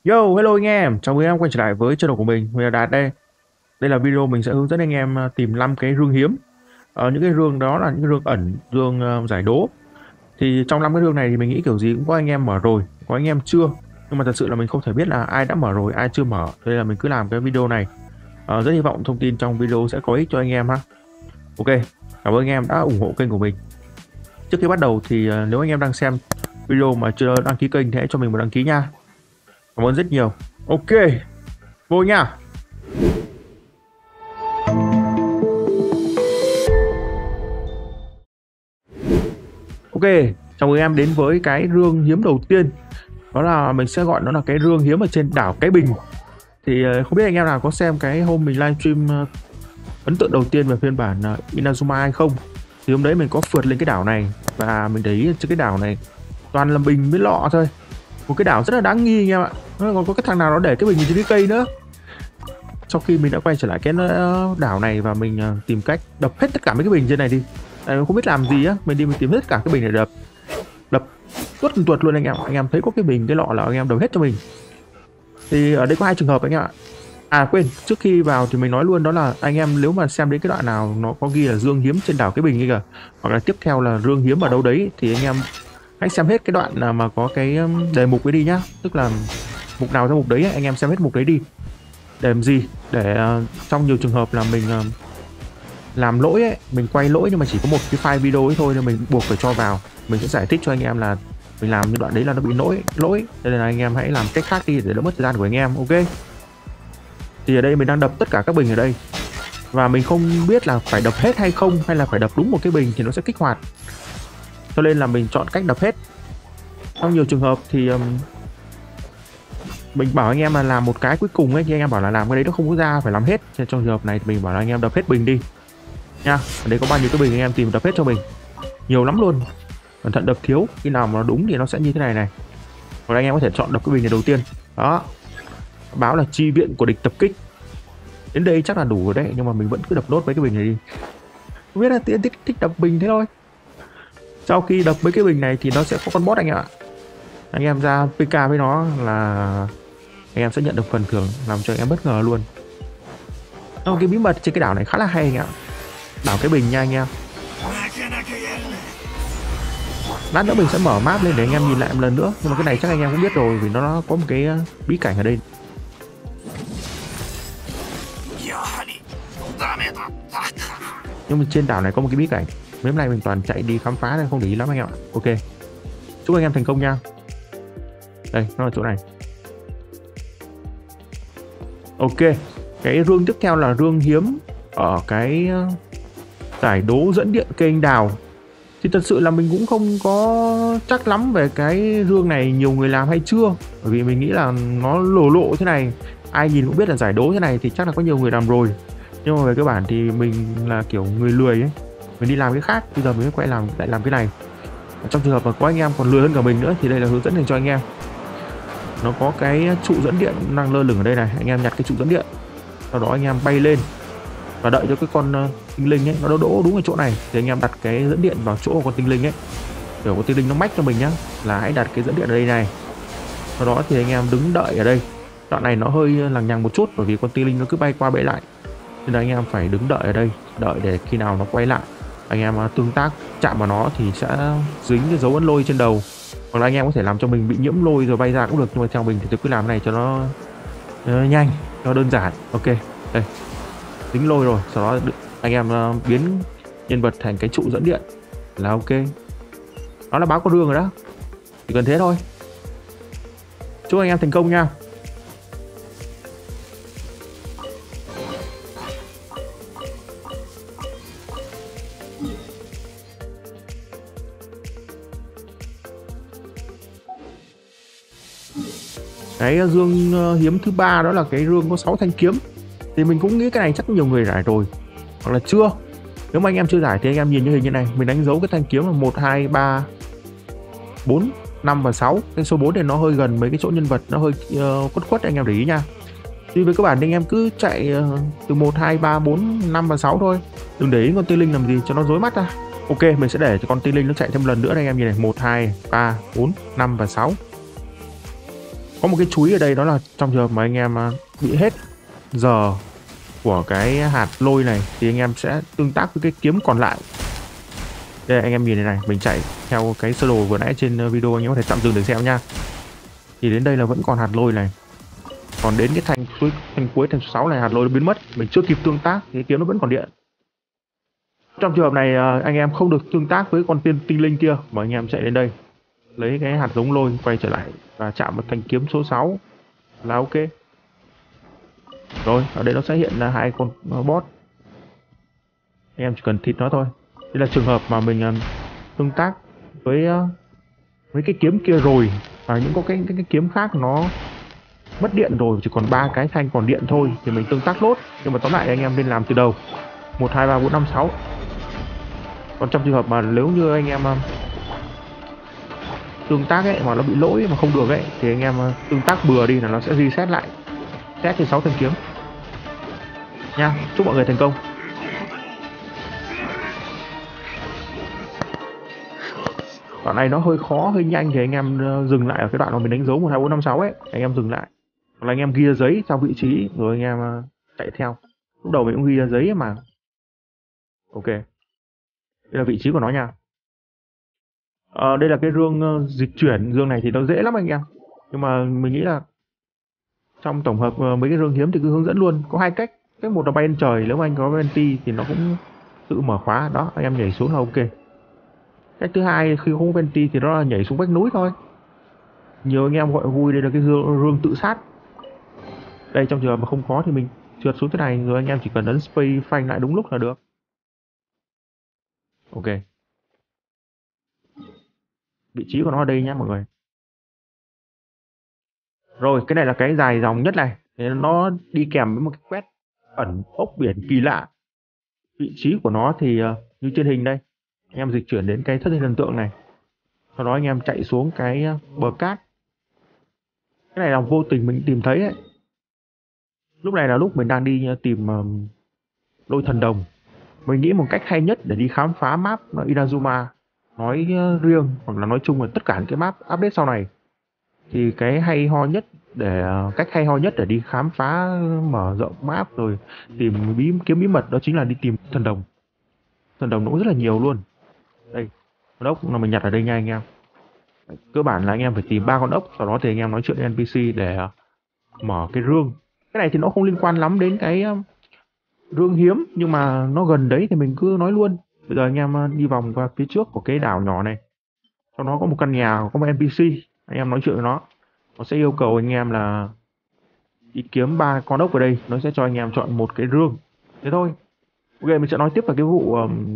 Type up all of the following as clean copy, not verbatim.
Yo, hello anh em, chào mừng em quay trở lại với channel của mình là Đạt đây. Đây là video mình sẽ hướng dẫn anh em tìm 5 cái rương hiếm. Những cái rương đó là những cái rương ẩn, rương giải đố. Thì trong 5 cái rương này thì mình nghĩ kiểu gì cũng có anh em mở rồi, có anh em chưa. Nhưng mà thật sự là mình không thể biết là ai đã mở rồi, ai chưa mở. Thế là mình cứ làm cái video này. Rất hy vọng thông tin trong video sẽ có ích cho anh em ha. Ok, cảm ơn anh em đã ủng hộ kênh của mình. Trước khi bắt đầu thì nếu anh em đang xem video mà chưa đăng ký kênh thì hãy cho mình một đăng ký nha. Cảm ơn rất nhiều. Ok, vô nha. Ok, chào mừng em đến với cái rương hiếm đầu tiên. Đó là mình sẽ gọi nó là cái rương hiếm ở trên đảo Cái Bình. Thì không biết anh em nào có xem cái hôm mình livestream ấn tượng đầu tiên về phiên bản Inazuma hay không. Thì hôm đấy mình có phượt lên cái đảo này và mình thấy trên cái đảo này toàn là bình với lọ thôi. Một cái đảo rất là đáng nghi anh em ạ. Nó còn có cái thằng nào nó để cái bình trên cái cây nữa. Sau khi mình đã quay trở lại cái đảo này và mình tìm cách đập hết tất cả mấy cái bình trên này đi. Mình không biết làm gì á, mình đi mình tìm hết tất cả cái bình này đập đập tuốt tuột luôn anh em. Anh em thấy có cái bình cái lọ là anh em đập hết cho mình. Thì ở đây có hai trường hợp anh em ạ. À quên, trước khi vào thì mình nói luôn đó là anh em nếu mà xem đến cái đoạn nào nó có ghi là rương hiếm trên đảo Cái Bình ấy kìa, hoặc là tiếp theo là rương hiếm ở đâu đấy thì anh em hãy xem hết cái đoạn nào mà có cái đề mục ấy đi nhá. Tức là mục nào trong mục đấy anh em xem hết mục đấy đi. Để làm gì? Để trong nhiều trường hợp là mình làm lỗi ấy, mình quay lỗi nhưng mà chỉ có một cái file video ấy thôi nên mình buộc phải cho vào. Mình sẽ giải thích cho anh em là mình làm như đoạn đấy là nó bị lỗi nên là anh em hãy làm cách khác đi để đỡ mất thời gian của anh em. Ok, thì ở đây mình đang đập tất cả các bình ở đây và mình không biết là phải đập hết hay không, hay là phải đập đúng một cái bình thì nó sẽ kích hoạt, cho nên là mình chọn cách đập hết. Trong nhiều trường hợp thì mình bảo anh em là làm một cái cuối cùng ấy, thì anh em bảo là làm cái đấy nó không có ra, phải làm hết. Trong trường hợp này thì mình bảo là anh em đập hết bình đi nha. Ở đây có bao nhiêu cái bình anh em tìm đập hết cho mình, nhiều lắm luôn, cẩn thận đập thiếu, khi nào mà nó đúng thì nó sẽ như thế này này. Hoặc là anh em có thể chọn đập cái bình này đầu tiên đó, báo là chi viện của địch tập kích. Đến đây chắc là đủ rồi đấy, nhưng mà mình vẫn cứ đập nốt mấy cái bình này đi. Không biết là tiện thích đập bình thế thôi. Sau khi đập mấy cái bình này thì nó sẽ có con boss anh em ạ. Anh em ra PK với nó là anh em sẽ nhận được phần thưởng làm cho anh em bất ngờ luôn. Cái bí mật trên cái đảo này khá là hay anh ạ. Đảo Cái Bình nha anh em. Lát nữa mình sẽ mở map lên để anh em nhìn lại một lần nữa. Nhưng mà cái này chắc anh em cũng biết rồi vì nó có một cái bí cảnh ở đây. Nhưng mà trên đảo này có một cái bí cảnh. Mấy hôm nay mình toàn chạy đi khám phá nên không để ý lắm anh em ạ. Ok, chúc anh em thành công nha. Đây, nó là chỗ này. Ok, cái rương tiếp theo là rương hiếm ở cái giải đố dẫn điện cây anh đào. Thì thật sự là mình cũng không có chắc lắm về cái rương này nhiều người làm hay chưa, bởi vì mình nghĩ là nó lộ thế này, ai nhìn cũng biết là giải đố thế này thì chắc là có nhiều người làm rồi. Nhưng mà về cơ bản thì mình là kiểu người lười ấy, mình đi làm cái khác, bây giờ mình mới quay lại làm cái này. Trong trường hợp mà có anh em còn lười hơn cả mình nữa thì đây là hướng dẫn dành cho anh em. Nó có cái trụ dẫn điện đang lơ lửng ở đây này, anh em nhặt cái trụ dẫn điện, sau đó anh em bay lên và đợi cho cái con tinh linh ấy nó đỗ đúng ở chỗ này thì anh em đặt cái dẫn điện vào chỗ của con tinh linh ấy, kiểu con tinh linh nó mách cho mình nhá, là hãy đặt cái dẫn điện ở đây này. Sau đó thì anh em đứng đợi ở đây. Đoạn này nó hơi lằng nhằng một chút bởi vì con tinh linh nó cứ bay qua bay lại, nên là anh em phải đứng đợi ở đây, đợi để khi nào nó quay lại anh em tương tác chạm vào nó thì sẽ dính cái dấu ấn lôi trên đầu. Hoặc là anh em có thể làm cho mình bị nhiễm lôi rồi bay ra cũng được, nhưng mà theo mình thì tôi cứ làm này cho nó nhanh, cho đơn giản. Ok, đây dính lôi rồi, sau đó anh em biến nhân vật thành cái trụ dẫn điện là ok. Đó là báo con rương rồi đó, chỉ cần thế thôi. Chúc anh em thành công nha. Cái rương hiếm thứ ba đó là cái rương có 6 thanh kiếm. Thì mình cũng nghĩ cái này chắc nhiều người giải rồi, hoặc là chưa. Nếu mà anh em chưa giải thì anh em nhìn như hình như này, mình đánh dấu cái thanh kiếm là 1, 2, 3, 4, 5 và 6. Cái số 4 này nó hơi gần mấy cái chỗ nhân vật, nó hơi khuất anh em để ý nha. Thì với các bạn thì anh em cứ chạy từ 1, 2, 3, 4, 5 và 6 thôi. Đừng để ý con tinh linh làm gì cho nó rối mắt ra. Ok, mình sẽ để cho con tinh linh nó chạy thêm lần nữa đây anh em nhìn này, 1, 2, 3, 4, 5 và 6. Có một cái chú ý ở đây, đó là trong trường hợp mà anh em bị hết giờ của cái hạt lôi này thì anh em sẽ tương tác với cái kiếm còn lại. Đây anh em nhìn này, mình chạy theo cái sơ đồ vừa nãy trên video, anh em có thể tạm dừng để xem nha. Thì đến đây là vẫn còn hạt lôi này, còn đến cái thanh cuối thanh số 6 này hạt lôi nó biến mất, mình chưa kịp tương tác thì cái kiếm nó vẫn còn điện. Trong trường hợp này anh em không được tương tác với con tinh linh kia, mà anh em chạy đến đây lấy cái hạt giống lôi quay trở lại và chạm vào thanh kiếm số 6 là ok. Rồi ở đây nó sẽ hiện là hai con boss, anh em chỉ cần thịt nó thôi. Đây là trường hợp mà mình tương tác với cái kiếm kia rồi, và những có cái kiếm khác nó mất điện rồi, chỉ còn 3 cái thanh còn điện thôi thì mình tương tác lốt. Nhưng mà tóm lại anh em nên làm từ đầu 1 2 3 4 5 6. Còn trong trường hợp mà nếu như anh em tương tác ấy mà nó bị lỗi mà không được ấy thì anh em tương tác bừa đi là nó sẽ reset lại, set trên 6 thanh kiếm nha. Chúc mọi người thành công. Đoạn này nó hơi khó, hơi nhanh thì anh em dừng lại ở cái đoạn mà mình đánh dấu 1 2 4 5 6 ấy, anh em dừng lại. Hoặc là anh em ghi ra giấy theo vị trí rồi anh em chạy theo. Lúc đầu mình cũng ghi ra giấy mà. Ok. Đây là vị trí của nó nha. Đây là cái rương dịch chuyển, rương này thì nó dễ lắm anh em. Nhưng mà mình nghĩ là trong tổng hợp mấy cái rương hiếm thì cứ hướng dẫn luôn. Có hai cách. Cách một là bay lên trời, nếu mà anh có venti thì nó cũng tự mở khóa. Đó, anh em nhảy xuống là ok. Cách thứ hai khi không có venti thì nó là nhảy xuống vách núi thôi. Nhiều anh em gọi vui đây là cái rương tự sát. Đây trong trường hợp mà không có thì mình trượt xuống thế này rồi anh em chỉ cần ấn space phanh lại đúng lúc là được. Ok. Vị trí của nó ở đây nhé mọi người. Rồi cái này là cái dài dòng nhất này, nó đi kèm với một cái quét ẩn ốc biển kỳ lạ. Vị trí của nó thì như trên hình đây, anh em dịch chuyển đến cái thất hình thần tượng này, sau đó anh em chạy xuống cái bờ cát. Cái này là vô tình mình tìm thấy ấy. Lúc này là lúc mình đang đi tìm lôi thần đồng. Mình nghĩ một cách hay nhất để đi khám phá map Inazuma nói riêng hoặc là nói chung là tất cả những cái map update sau này, thì cái hay ho nhất để cách hay ho nhất để đi khám phá mở rộng map rồi tìm kiếm bí mật đó chính là đi tìm thần đồng. Thần đồng nó cũng rất là nhiều luôn. Đây con ốc là mình nhặt ở đây nha anh em. Cơ bản là anh em phải tìm 3 con ốc, sau đó thì anh em nói chuyện với NPC để mở cái rương. Cái này thì nó không liên quan lắm đến cái rương hiếm, nhưng mà nó gần đấy thì mình cứ nói luôn. Bây giờ anh em đi vòng qua phía trước của cái đảo nhỏ này, sau đó có một căn nhà, có một NPC, anh em nói chuyện với nó sẽ yêu cầu anh em là đi kiếm 3 con ốc ở đây, nó sẽ cho anh em chọn một cái rương, thế thôi. Ok, mình sẽ nói tiếp về cái vụ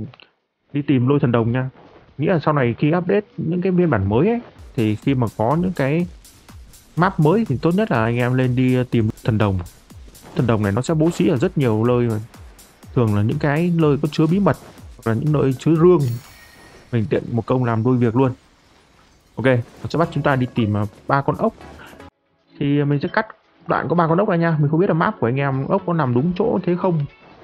đi tìm lôi thần đồng nha. Nghĩa là sau này khi update những cái phiên bản mới ấy, thì khi mà có những cái map mới thì tốt nhất là anh em lên đi tìm thần đồng. Thần đồng này nó sẽ bố trí ở rất nhiều nơi, mà thường là những cái nơi có chứa bí mật hoặc là những nơi chứa rương, mình tiện một công làm đôi việc luôn. Ok, nó sẽ bắt chúng ta đi tìm 3 con ốc. Thì mình sẽ cắt đoạn có 3 con ốc này nha. Mình không biết là map của anh em ốc có nằm đúng chỗ thế không.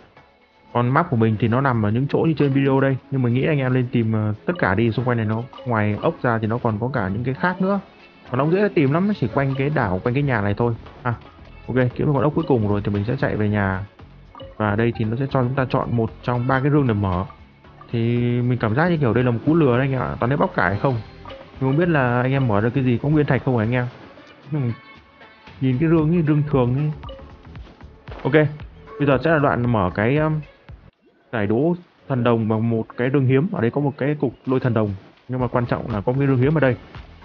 Còn map của mình thì nó nằm ở những chỗ như trên video đây, nhưng mình nghĩ anh em lên tìm tất cả đi. Xung quanh này nó ngoài ốc ra thì nó còn có cả những cái khác nữa, còn nó dễ tìm lắm, nó chỉ quanh cái đảo, quanh cái nhà này thôi. Ok, kiếm được con ốc cuối cùng rồi thì mình sẽ chạy về nhà. Và đây thì nó sẽ cho chúng ta chọn một trong 3 cái rương để mở. Thì mình cảm giác như kiểu đây là một cú lừa đấy anh em ạ, toàn lấy bóc cải không. Mình không biết là anh em mở được cái gì, có nguyên thạch không hả anh em. Nhìn cái rương như rương thường ấy. Ok, bây giờ sẽ là đoạn mở cái giải đố thần đồng bằng một cái rương hiếm. Ở đây có một cái cục lôi thần đồng, nhưng mà quan trọng là có cái rương hiếm ở đây.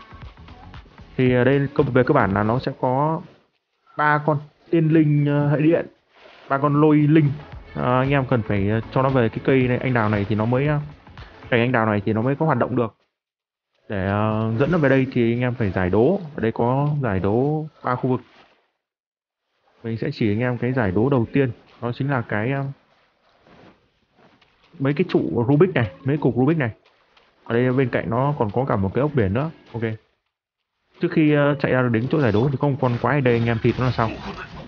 Thì ở đây về cơ bản là nó sẽ có 3 con tiên linh hệ điện, 3 con lôi linh. Anh em cần phải cho nó về cái cây này, anh đào này thì nó mới cành anh đào này thì nó mới có hoạt động được. Để dẫn nó về đây thì anh em phải giải đố. Ở đây có giải đố 3 khu vực. Mình sẽ chỉ anh em cái giải đố đầu tiên, đó chính là cái mấy cái trụ Rubik này, mấy cục Rubik này. Ở đây bên cạnh nó còn có cả một cái ốc biển nữa. Ok, trước khi chạy ra đến chỗ giải đố thì có một con quái ở đây, anh em thịt nó là sao.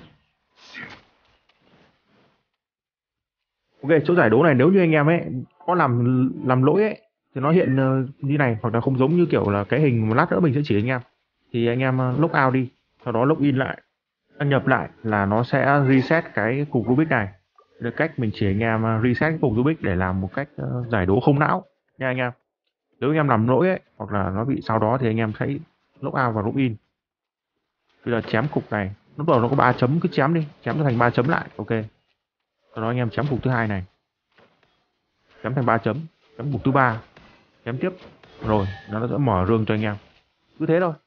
Ok, chỗ giải đố này nếu như anh em ấy có làm lỗi ấy thì nó hiện như này, hoặc là không giống như kiểu là cái hình một lát nữa mình sẽ chỉ anh em, thì anh em lock out đi, sau đó login lại, đăng nhập lại là nó sẽ reset cái cục Rubik này. Được cách mình chỉ anh em reset cái cục Rubik để làm một cách giải đố không não nha anh em. Nếu anh em làm lỗi ấy, hoặc là nó bị sau đó thì anh em sẽ log out và login. Bây giờ chém cục này, lúc đầu nó có 3 chấm, cứ chém đi, chém nó thành 3 chấm lại, ok. Sau đó anh em chém cục thứ hai này, chém thành 3 chấm, chém cục thứ ba, chém tiếp, rồi nó sẽ mở rương cho anh em. Cứ thế thôi.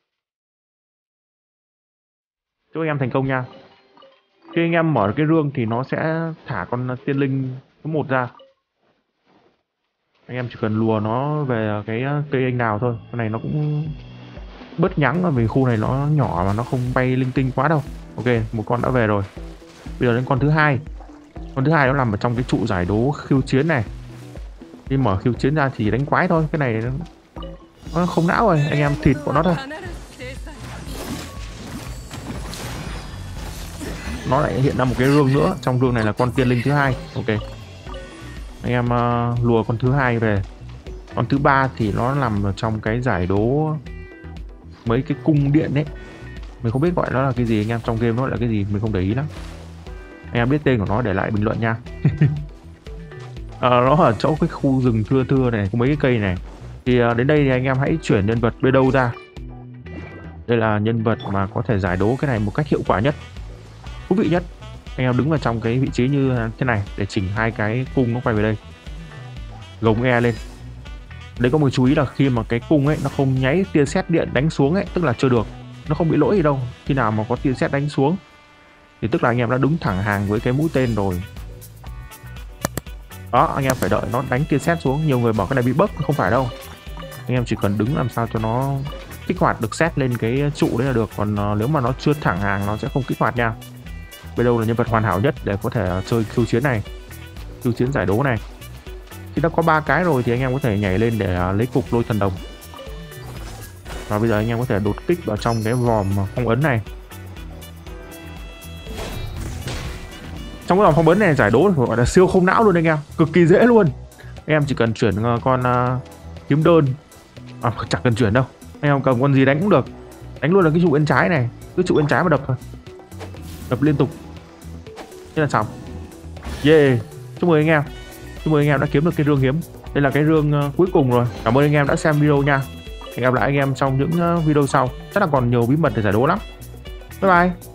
Chúc anh em thành công nha. Khi anh em mở cái rương thì nó sẽ thả con tiên linh số 1 ra. Anh em chỉ cần lùa nó về cái cây anh đào thôi. Con này nó cũng bớt nhắng vì khu này nó nhỏ mà nó không bay linh tinh quá đâu. Ok, một con đã về rồi. Bây giờ đến con thứ hai. Con thứ hai nó nằm ở trong cái trụ giải đố khiêu chiến này. Khi mở khiêu chiến ra thì đánh quái thôi. Cái này nó không não rồi, anh em thịt của nó thôi. Nó lại hiện ra một cái rương nữa. Trong rương này là con tiên linh thứ hai. Ok, anh em lùa con thứ hai về. Con thứ ba thì nó nằm ở trong cái giải đố mấy cái cung điện đấy. Mình không biết gọi nó là cái gì anh em, trong game nó gọi là cái gì mình không để ý lắm. Anh em biết tên của nó để lại bình luận nha. Nó ở chỗ cái khu rừng thưa thưa này, có mấy cái cây này. Thì đến đây thì anh em hãy chuyển nhân vật bên đâu ra. Đây là nhân vật mà có thể giải đố cái này một cách hiệu quả nhất, thú vị nhất. Anh em đứng vào trong cái vị trí như thế này để chỉnh hai cái cung nó quay về đây, gồng E lên. Đấy, có một chú ý là khi mà cái cung ấy nó không nháy tia sét điện đánh xuống ấy, tức là chưa được, nó không bị lỗi gì đâu. Khi nào mà có tia sét đánh xuống thì tức là anh em đã đứng thẳng hàng với cái mũi tên rồi. Đó, anh em phải đợi nó đánh tia sét xuống. Nhiều người bảo cái này bị bug, không phải đâu. Anh em chỉ cần đứng làm sao cho nó kích hoạt được sét lên cái trụ đấy là được. Còn nếu mà nó chưa thẳng hàng nó sẽ không kích hoạt nha. Bây đâu là nhân vật hoàn hảo nhất để có thể chơi khiêu chiến này, khiêu chiến giải đố này. Khi đã có 3 cái rồi thì anh em có thể nhảy lên để lấy cục lôi thần đồng. Và bây giờ anh em có thể đột kích vào trong cái vòm phong ấn này. Trong cái vòm phong ấn này giải đố gọi là siêu không não luôn anh em, cực kỳ dễ luôn. Anh em chỉ cần chuyển con kiếm đơn, chẳng cần chuyển đâu, anh em cầm con gì đánh cũng được. Đánh luôn là cái trụ bên trái này, cứ trụ bên trái mà đập thôi, đập liên tục thế là xong. Yeah, chúc mừng anh em, chúc mừng anh em đã kiếm được cái rương hiếm. Đây là cái rương cuối cùng rồi. Cảm ơn anh em đã xem video nha. Hẹn gặp lại anh em trong những video sau, chắc là còn nhiều bí mật để giải đố lắm. Bye bye.